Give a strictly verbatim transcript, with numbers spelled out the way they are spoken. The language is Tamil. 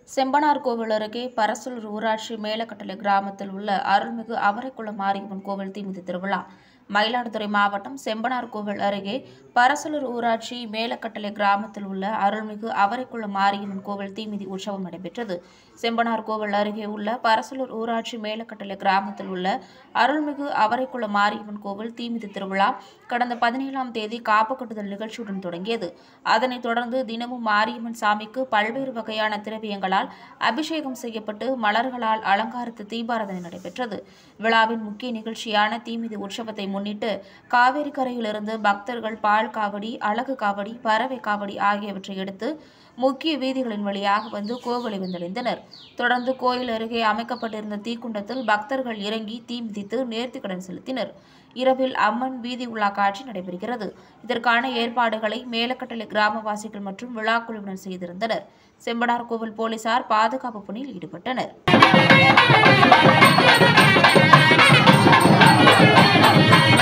செம்பனார்கோவில் அருகே பரசலூர் ஊராட்சி மேலக்கட்டளை கிராமத்தில் உள்ள அருள்மிகு அவரைக்குளம் மாரியம்மன் கோவில் தீமிதி திருவிழா. மயிலாடுதுறை மாவட்டம் செம்பனார்கோவில் அருகே பரசலூர் ஊராட்சி மேலக்கட்டளை கிராமத்தில் உள்ள அருள்மிகு அவரைக்குளம் மாரியம்மன் கோவில் தீமிதி உற்சவம் நடைபெற்றது. செம்பனார்கோவில் அருகே உள்ள பரசலூர் ஊராட்சி மேலக்கட்டளை கிராமத்தில் உள்ள அருள்மிகு அவரைக்குளம் மாரியம்மன் கோவில் தீமிதி திருவிழா கடந்த பதினேழாம் தேதி காப்பு கட்டுதல் நிகழ்ச்சியுடன் தொடங்கியது. அதனைத் தொடர்ந்து தினமும் மாரியம்மன் சாமிக்கு பல்வேறு வகையான திரவியங்களால் அபிஷேகம் செய்யப்பட்டு மலர்களால் அலங்காரித்து தீபாராதனை நடைபெற்றது. விழாவின் முக்கிய நிகழ்ச்சியான தீமிதி உற்சவத்தை முன்னிட்டு காவேரி கரையிலிருந்து பக்தர்கள் பால் காவடி, அழகு காவடி, பறவை காவடி ஆகியவற்றை எடுத்து முக்கிய வீதிகளின் வழியாக வந்து கோவிலை வந்தடைந்தனர். தொடர்ந்து கோயில் அருகே அமைக்கப்பட்டிருந்த தீக்குண்டத்தில் பக்தர்கள் இறங்கி தீ மிதித்து நேர்த்திக்கடன் செலுத்தினர். இரவில் அம்மன் வீதி உலா காட்சி நடைபெறுகிறது. இதற்கான ஏற்பாடுகளை மேலக்கட்டளை கிராமவாசிகள் மற்றும் விழாக்குழுவினர் செய்திருந்தனர். செம்பனார்கோவில் போலீசார் பாதுகாப்பு பணியில் ஈடுபட்டனர்.